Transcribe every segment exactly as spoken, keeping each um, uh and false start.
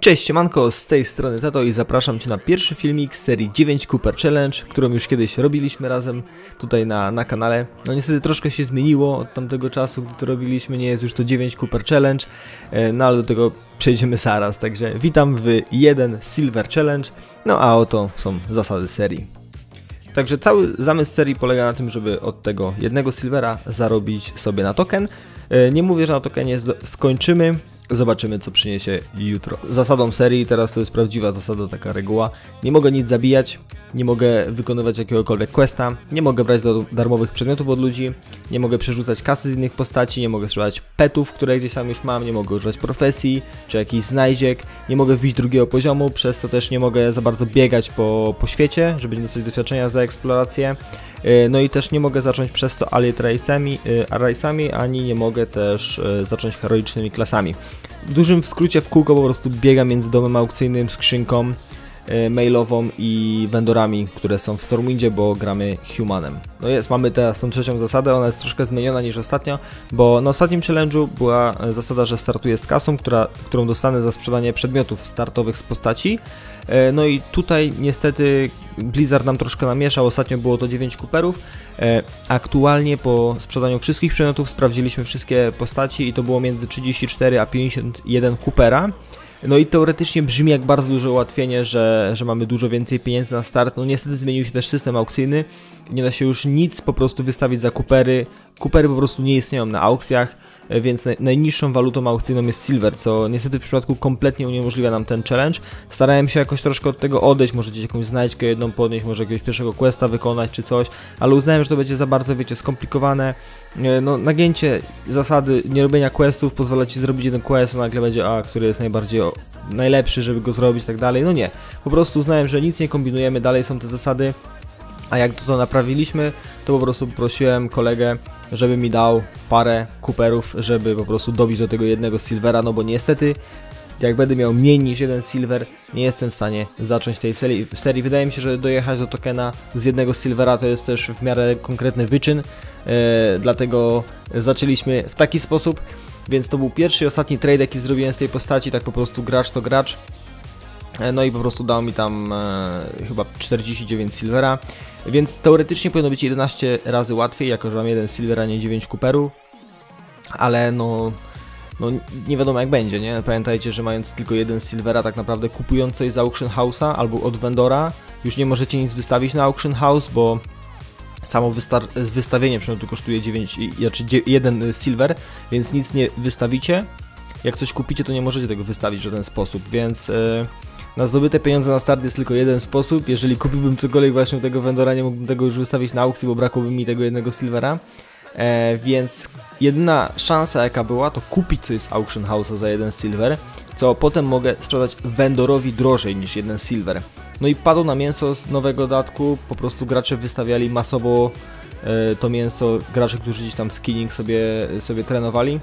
Cześć, siemanko, z tej strony Tato i zapraszam Cię na pierwszy filmik z serii dziewięć Cooper Challenge, którą już kiedyś robiliśmy razem tutaj na, na kanale. No niestety troszkę się zmieniło od tamtego czasu, gdy to robiliśmy, nie jest już to dziewięć Cooper Challenge, no ale do tego przejdziemy zaraz, także witam w jeden Silver Challenge, no a oto są zasady serii. Także cały zamysł serii polega na tym, żeby od tego jednego silvera zarobić sobie na token. Nie mówię, że na tokenie skończymy, zobaczymy co przyniesie jutro. Zasadą serii, teraz to jest prawdziwa zasada, taka reguła, nie mogę nic zabijać, nie mogę wykonywać jakiegokolwiek questa, nie mogę brać do darmowych przedmiotów od ludzi, nie mogę przerzucać kasy z innych postaci, nie mogę strzelać petów, które gdzieś tam już mam, nie mogę używać profesji, czy jakichś znajdziek, nie mogę wbić drugiego poziomu, przez co też nie mogę za bardzo biegać po, po świecie, żeby nie dostać doświadczenia za eksplorację. No i też nie mogę zacząć przez to Allied Race'ami, Race'ami, ani nie mogę też zacząć heroicznymi klasami. W dużym skrócie w kółko po prostu biegam między domem aukcyjnym, skrzynką mailową i vendorami, które są w Stormwindzie, bo gramy Humanem. No jest, mamy teraz tą trzecią zasadę, ona jest troszkę zmieniona niż ostatnio, bo na ostatnim challenge'u była zasada, że startuję z kasą, która, którą dostanę za sprzedanie przedmiotów startowych z postaci. No i tutaj niestety Blizzard nam troszkę namieszał, ostatnio było to dziewięć Cooperów. Aktualnie po sprzedaniu wszystkich przedmiotów sprawdziliśmy wszystkie postaci i to było między trzydzieści cztery a pięćdziesiąt jeden Coopera. No i teoretycznie brzmi jak bardzo duże ułatwienie, że, że mamy dużo więcej pieniędzy na start. No niestety zmienił się też system aukcyjny. Nie da się już nic po prostu wystawić za Coopery. Coopery po prostu nie istnieją na aukcjach, więc najniższą walutą aukcyjną jest silver, co niestety w przypadku kompletnie uniemożliwia nam ten challenge. Starałem się jakoś troszkę od tego odejść, może gdzieś jakąś znajdźkę jedną podnieść, może jakiegoś pierwszego questa wykonać czy coś, ale uznałem, że to będzie za bardzo, wiecie, skomplikowane. No, nagięcie zasady nie robienia questów pozwala Ci zrobić jeden quest, a nagle będzie, a który jest najbardziej o, najlepszy, żeby go zrobić i tak dalej. No nie, po prostu uznałem, że nic nie kombinujemy, dalej są te zasady. A jak to naprawiliśmy, to po prostu poprosiłem kolegę, żeby mi dał parę Cooperów, żeby po prostu dobić do tego jednego silvera, no bo niestety, jak będę miał mniej niż jeden silver, nie jestem w stanie zacząć tej serii. serii. Wydaje mi się, że dojechać do tokena z jednego silvera to jest też w miarę konkretny wyczyn, yy, dlatego zaczęliśmy w taki sposób, więc to był pierwszy i ostatni trade, jaki zrobiłem z tej postaci, tak po prostu gracz to gracz. No i po prostu dał mi tam e, chyba czterdzieści dziewięć silvera, więc teoretycznie powinno być jedenaście razy łatwiej, jako że mam jeden silver, a nie dziewięć Cooperów, ale no, no nie wiadomo jak będzie, nie? Pamiętajcie, że mając tylko jeden silvera, tak naprawdę kupując coś z Auction House'a albo od vendora, już nie możecie nic wystawić na Auction House, bo samo wystawienie przedmiotu kosztuje dziewięć, znaczy jeden silver, więc nic nie wystawicie. Jak coś kupicie, to nie możecie tego wystawić w żaden sposób, więc e, na zdobyte pieniądze na start jest tylko jeden sposób. Jeżeli kupiłbym cokolwiek właśnie u tego vendora, nie mógłbym tego już wystawić na aukcji, bo brakłoby mi tego jednego silvera. E, więc jedyna szansa jaka była, to kupić coś z Auction House'a za jeden silver, co potem mogę sprzedać vendorowi drożej niż jeden silver. No i padło na mięso z nowego dodatku, po prostu gracze wystawiali masowo e, to mięso, gracze, którzy gdzieś tam skinning sobie, sobie trenowali.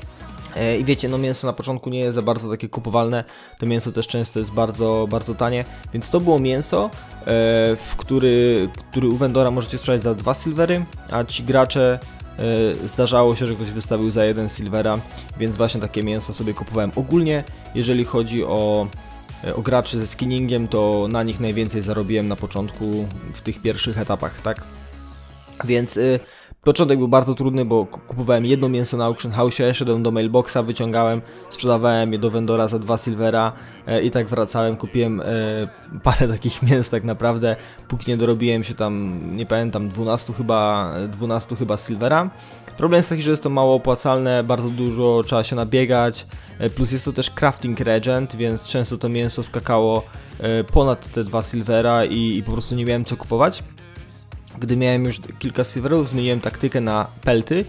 I wiecie, no mięso na początku nie jest za bardzo takie kupowalne, to mięso też często jest bardzo, bardzo tanie, więc to było mięso, w który, który u vendora możecie sprzedać za dwa silvery, a ci gracze zdarzało się, że ktoś wystawił za jeden silvera, więc właśnie takie mięso sobie kupowałem. Ogólnie, jeżeli chodzi o, o graczy ze skinningiem, to na nich najwięcej zarobiłem na początku w tych pierwszych etapach, tak? Więc y, początek był bardzo trudny, bo kupowałem jedno mięso na Auction House, szedłem do mailboxa, wyciągałem, sprzedawałem je do vendora za dwa silvera e, i tak wracałem, kupiłem e, parę takich mięs tak naprawdę, póki nie dorobiłem się tam, nie pamiętam, dwunastu chyba, dwunastu chyba silvera. Problem jest taki, że jest to mało opłacalne, bardzo dużo trzeba się nabiegać, e, plus jest to też crafting regent, więc często to mięso skakało e, ponad te dwa silvera i, i po prostu nie miałem co kupować. Gdy miałem już kilka silverów, zmieniłem taktykę na pelty,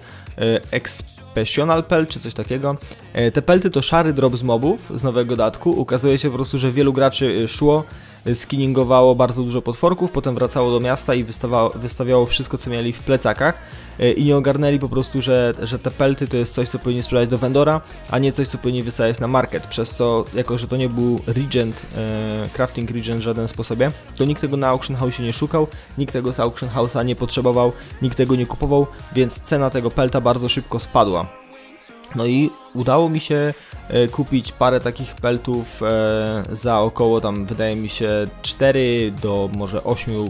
Exceptional Pelt czy coś takiego. Te pelty to szary drop z mobów z nowego dodatku. Ukazuje się po prostu, że wielu graczy szło, skinningowało bardzo dużo potworków, potem wracało do miasta i wystawiało wszystko, co mieli w plecakach i nie ogarnęli po prostu, że, że te pelty to jest coś, co powinni sprzedać do vendora, a nie coś, co powinni wystawiać na market, przez co, jako że to nie był regent, e, crafting regent w żaden sposobie, to nikt tego na Auction House nie szukał, nikt tego z Auction House'a nie potrzebował, nikt tego nie kupował, więc cena tego pelta bardzo szybko spadła. No i udało mi się e, kupić parę takich peltów e, za około tam, wydaje mi się, cztery do może ośmiu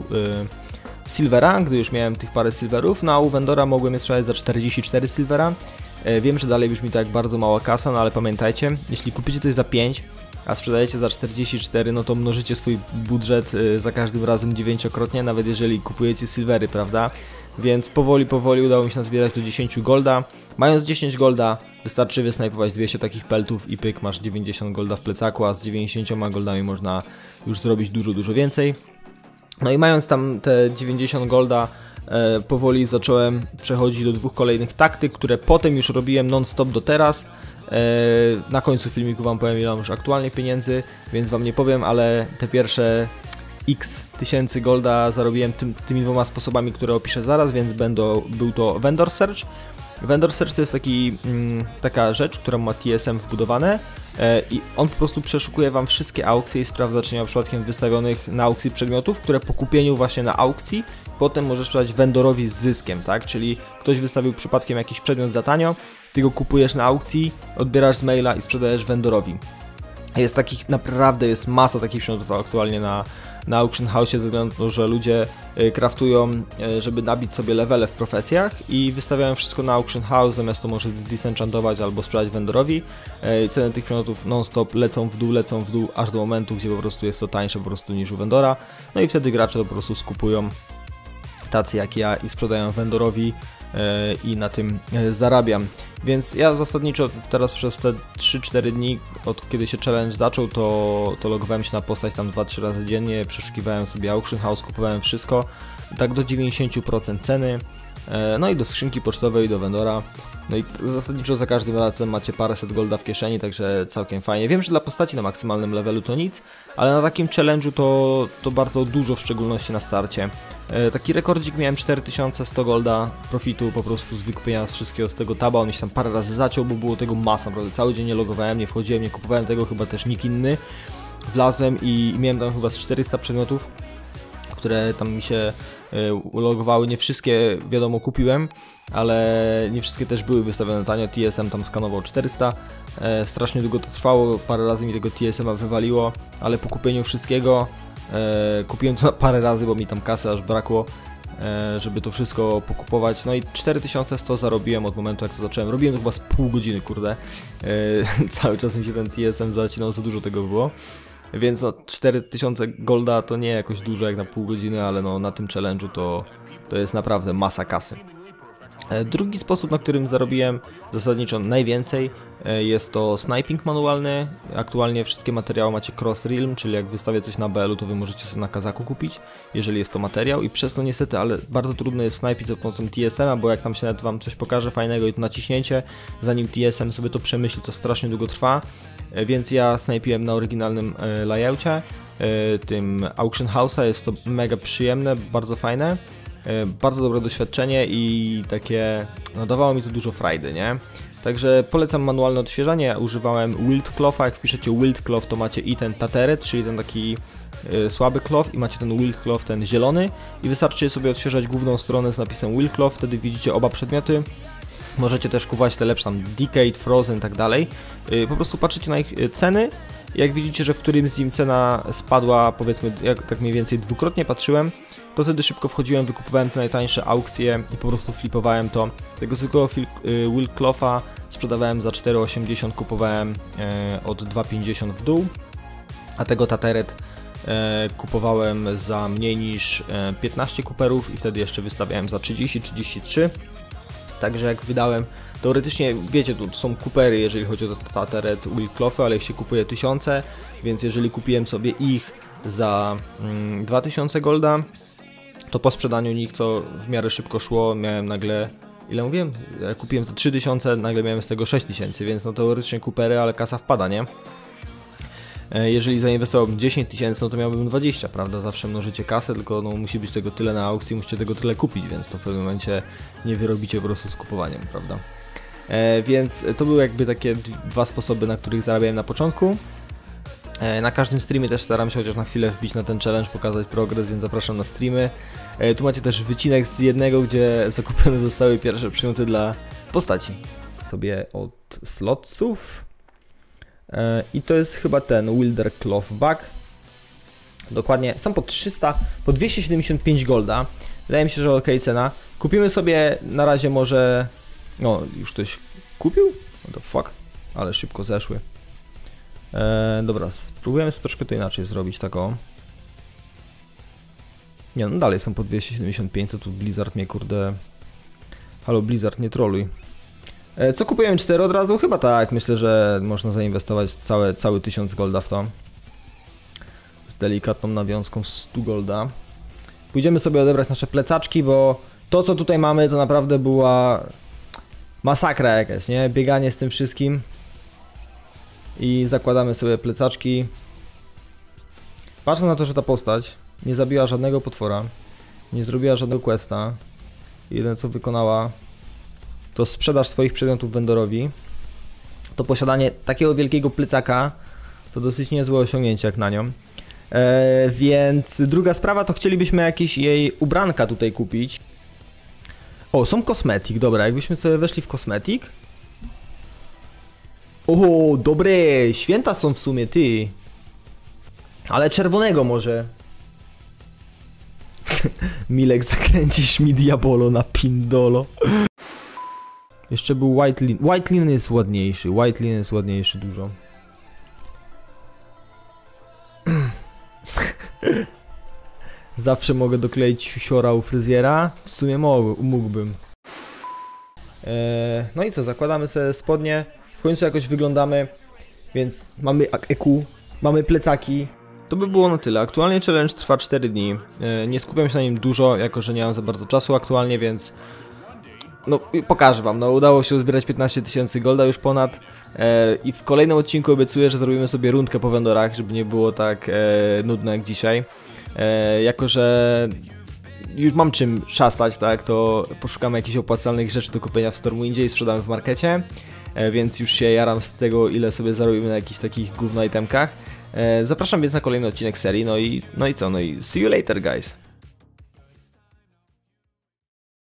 e, silvera, gdy już miałem tych parę silverów. No a u vendora mogłem je sprzedać za czterdzieści cztery silvera. E, wiem, że dalej brzmi to jak bardzo mała kasa, no ale pamiętajcie, jeśli kupicie coś za pięć, a sprzedajecie za czterdzieści cztery, no to mnożycie swój budżet e, za każdym razem dziewięciokrotnie, nawet jeżeli kupujecie silvery, prawda? Więc powoli, powoli udało mi się nazbierać do dziesięć golda. Mając dziesięć golda, wystarczy wysnajpować dwieście takich peltów i pyk, masz dziewięćdziesiąt golda w plecaku, a z dziewięćdziesięcioma goldami można już zrobić dużo, dużo więcej. No i mając tam te dziewięćdziesiąt golda, e, powoli zacząłem przechodzić do dwóch kolejnych taktyk, które potem już robiłem non-stop do teraz. E, na końcu filmiku wam powiem, ile mam już aktualnie pieniędzy, więc wam nie powiem, ale te pierwsze x tysięcy golda zarobiłem tym, tymi dwoma sposobami, które opiszę zaraz, więc będą, był to Vendor Search. Vendor Search to jest taki, mm, taka rzecz, która ma T S M wbudowane e, i on po prostu przeszukuje wam wszystkie aukcje i sprawdza, czy nie ma przypadkiem wystawionych na aukcji przedmiotów, które po kupieniu właśnie na aukcji potem możesz sprzedać vendorowi z zyskiem, tak? Czyli ktoś wystawił przypadkiem jakiś przedmiot za tanio, ty go kupujesz na aukcji, odbierasz z maila i sprzedajesz vendorowi. Jest takich, naprawdę jest masa takich przedmiotów aktualnie na na Auction House, ze względu na to, że ludzie craftują, żeby nabić sobie levele w profesjach i wystawiają wszystko na Auction House, zamiast to może zdisenchantować albo sprzedać vendorowi. Ceny tych przedmiotów non-stop lecą w dół, lecą w dół, aż do momentu, gdzie po prostu jest to tańsze po prostu niż u vendora. No i wtedy gracze to po prostu skupują, tacy jak ja, i sprzedają vendorowi i na tym zarabiam. Więc ja zasadniczo teraz przez te trzy cztery dni, od kiedy się challenge zaczął, to, to logowałem się na postać tam dwa trzy razy dziennie, przeszukiwałem sobie Auction House, kupowałem wszystko, tak do dziewięćdziesięciu procent ceny, no i do skrzynki pocztowej, do vendora. No i zasadniczo za każdym razem macie paręset golda w kieszeni, także całkiem fajnie. Wiem, że dla postaci na maksymalnym levelu to nic, ale na takim challenge'u to, to bardzo dużo, w szczególności na starcie. E, taki rekordzik miałem cztery tysiące sto golda profitu po prostu z wykupienia z wszystkiego z tego taba. On mi się tam parę razy zaciął, bo było tego masa, naprawdę cały dzień nie logowałem, nie wchodziłem, nie kupowałem tego, chyba też nikt inny. Wlazłem i miałem tam chyba z czterysta przedmiotów, które tam mi się ulogowały. Nie wszystkie, wiadomo, kupiłem, ale nie wszystkie też były wystawione tanio. T S M tam skanował czterysta, e, strasznie długo to trwało, parę razy mi tego T S M-a wywaliło, ale po kupieniu wszystkiego e, kupiłem to parę razy, bo mi tam kasy aż brakło, e, żeby to wszystko pokupować. No i cztery tysiące sto zarobiłem od momentu, jak to zacząłem. Robiłem to chyba z pół godziny, kurde. E, cały czas mi się ten T S M zacinał, za dużo tego było. Więc no, cztery tysiące golda to nie jakoś dużo jak na pół godziny, ale no, na tym challenge'u to, to jest naprawdę masa kasy. Drugi sposób, na którym zarobiłem zasadniczo najwięcej, jest to sniping manualny. Aktualnie wszystkie materiały macie cross realm, czyli jak wystawię coś na B L u, to wy możecie sobie na kazaku kupić, jeżeli jest to materiał, i przez to niestety, ale bardzo trudno jest snajpić za pomocą T S M-a, bo jak tam się nawet wam coś pokaże fajnego i to naciśnięcie, zanim T S M sobie to przemyśli, to strasznie długo trwa. Więc ja snajpiłem na oryginalnym e, layoutie, e, tym Auction House'a. Jest to mega przyjemne, bardzo fajne, e, bardzo dobre doświadczenie i takie, no dawało mi to dużo frajdy, nie? Także polecam manualne odświeżanie. Ja używałem Wild Cloth'a. Jak wpiszecie Wild Cloth, to macie i ten Tateret, czyli ten taki e, słaby cloth, i macie ten Wild Cloth, ten zielony, i wystarczy sobie odświeżać główną stronę z napisem Wild Cloth, wtedy widzicie oba przedmioty. Możecie też kupować te lepsze, tam Decade, Frozen i tak dalej. Po prostu patrzycie na ich ceny. Jak widzicie, że w którymś z nim cena spadła, powiedzmy, jak tak mniej więcej dwukrotnie patrzyłem, to wtedy szybko wchodziłem, wykupowałem te najtańsze aukcje i po prostu flipowałem to. Tego zwykłego Wild Cloth'a sprzedawałem za cztery osiemdziesiąt, kupowałem od dwa pięćdziesiąt w dół, a tego Tateret kupowałem za mniej niż piętnaście kuperów i wtedy jeszcze wystawiałem za trzydzieści trzydzieści trzy. Także jak wydałem, teoretycznie wiecie, tu są kupery, jeżeli chodzi o Tateret, Wild Cloth'y, ale ich się kupuje tysiące, więc jeżeli kupiłem sobie ich za mm, dwa tysiące golda, to po sprzedaniu nich, co w miarę szybko szło, miałem nagle, ile mówiłem? Ja kupiłem za trzy tysiące, nagle miałem z tego sześć tysięcy, więc no teoretycznie kupery, ale kasa wpada, nie? Jeżeli zainwestowałbym dziesięć tysięcy, no to miałbym dwadzieścia, prawda? Zawsze mnożycie kasę, tylko no, musi być tego tyle na aukcji, musicie tego tyle kupić, więc to w pewnym momencie nie wyrobicie po prostu z kupowaniem, prawda? E, więc to były jakby takie dwa sposoby, na których zarabiałem na początku. E, na każdym streamie też staram się chociaż na chwilę wbić na ten challenge, pokazać progres, więc zapraszam na streamy. E, tu macie też wycinek z jednego, gdzie zakupione zostały pierwsze przedmioty dla postaci. sobie od slotsów. E, I to jest chyba ten Wilder Cloth Bag. Dokładnie, są po trzysta, po dwieście siedemdziesiąt pięć golda. Wydaje mi się, że ok cena. Kupimy sobie na razie może... No, już ktoś kupił? What the fuck? Ale szybko zeszły. E, dobra, spróbujemy sobie troszkę to inaczej zrobić, taką. Nie, no dalej są po dwieście siedemdziesiąt pięć, co tu Blizzard mnie, kurde... Halo Blizzard, nie troluj. E, co kupujemy? cztery od razu? Chyba tak, myślę, że można zainwestować całe, cały tysiąc golda w to. Z delikatną nawiązką sto golda. Pójdziemy sobie odebrać nasze plecaczki, bo to, co tutaj mamy, to naprawdę była masakra jakaś, nie? Bieganie z tym wszystkim. I zakładamy sobie plecaczki. Patrzę na to, że ta postać nie zabiła żadnego potwora, nie zrobiła żadnego questa. Jedyne co wykonała, to sprzedaż swoich przedmiotów vendorowi. To posiadanie takiego wielkiego plecaka to dosyć niezłe osiągnięcie jak na nią. Eee, więc druga sprawa to chcielibyśmy jakieś jej ubranka tutaj kupić. O, są kosmetyk, dobra, jakbyśmy sobie weszli w kosmetyk. O, dobre, święta są w sumie, ty. Ale czerwonego może. Milek, zakręcisz mi diabolo na pindolo. Jeszcze był White Lin. White Lin jest ładniejszy, White Lin jest ładniejszy dużo. Zawsze mogę dokleić siusiora u fryzjera. W sumie mógłbym. Eee, no i co, zakładamy sobie spodnie. W końcu jakoś wyglądamy. Więc mamy E Q, mamy plecaki. To by było na tyle. Aktualnie challenge trwa cztery dni. Eee, nie skupiam się na nim dużo, jako że nie mam za bardzo czasu aktualnie, więc... No, pokażę wam. No, udało się uzbierać piętnaście tysięcy golda już ponad. E, I w kolejnym odcinku obiecuję, że zrobimy sobie rundkę po vendorach, żeby nie było tak e, nudne jak dzisiaj. E, jako, że już mam czym szastać, tak, to poszukamy jakichś opłacalnych rzeczy do kupienia w Stormwindzie i sprzedamy w markecie. E, więc już się jaram z tego, ile sobie zarobimy na jakichś takich gówno itemkach. E, zapraszam więc na kolejny odcinek serii, no i, no i co, no i see you later, guys.